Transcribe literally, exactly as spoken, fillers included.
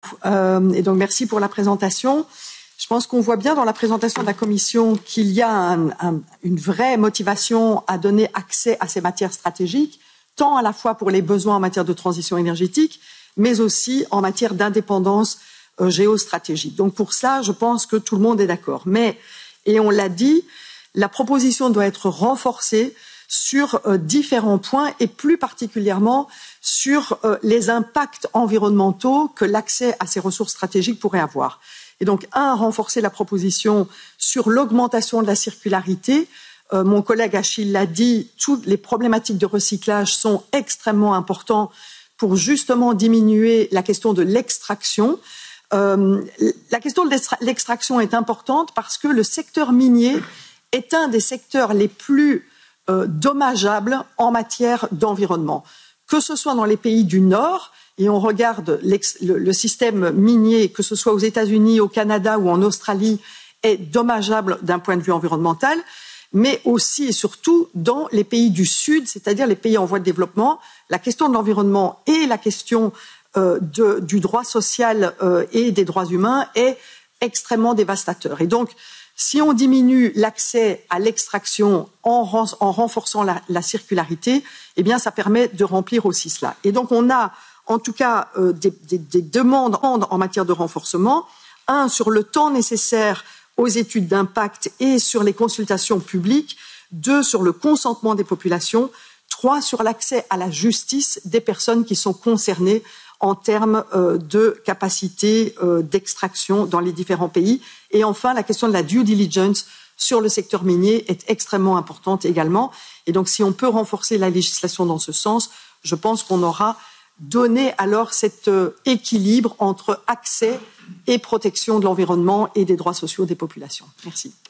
Euh, et donc, merci pour la présentation. Je pense qu'on voit bien dans la présentation de la Commission qu'il y a un, un, une vraie motivation à donner accès à ces matières stratégiques, tant à la fois pour les besoins en matière de transition énergétique, mais aussi en matière d'indépendance euh, géostratégique. Donc, pour ça, je pense que tout le monde est d'accord. Mais, et on l'a dit, la proposition doit être renforcée sur euh, différents points et plus particulièrement sur euh, les impacts environnementaux que l'accès à ces ressources stratégiques pourrait avoir. Et donc, un, renforcer la proposition sur l'augmentation de la circularité. Euh, mon collègue Achille l'a dit, toutes les problématiques de recyclage sont extrêmement importantes pour justement diminuer la question de l'extraction. Euh, la question de l'extraction est importante parce que le secteur minier est un des secteurs les plus euh, dommageables en matière d'environnement. Que ce soit dans les pays du Nord, et on regarde le, le système minier, que ce soit aux États-Unis, au Canada ou en Australie, est dommageable d'un point de vue environnemental, mais aussi et surtout dans les pays du Sud, c'est-à-dire les pays en voie de développement, la question de l'environnement et la question euh, de, du droit social euh, et des droits humains est extrêmement dévastateur. Et donc, si on diminue l'accès à l'extraction en, en renforçant la, la circularité, eh bien, ça permet de remplir aussi cela. Et donc, on a en tout cas euh, des, des, des demandes en matière de renforcement. Un, sur le temps nécessaire aux études d'impact et sur les consultations publiques. Deux, sur le consentement des populations. Trois, sur l'accès à la justice des personnes qui sont concernées en termes euh, de capacité euh, d'extraction dans les différents pays. Et enfin, la question de la due diligence sur le secteur minier est extrêmement importante également. Et donc, si on peut renforcer la législation dans ce sens, je pense qu'on aura donné alors cet euh, équilibre entre accès et protection de l'environnement et des droits sociaux des populations. Merci.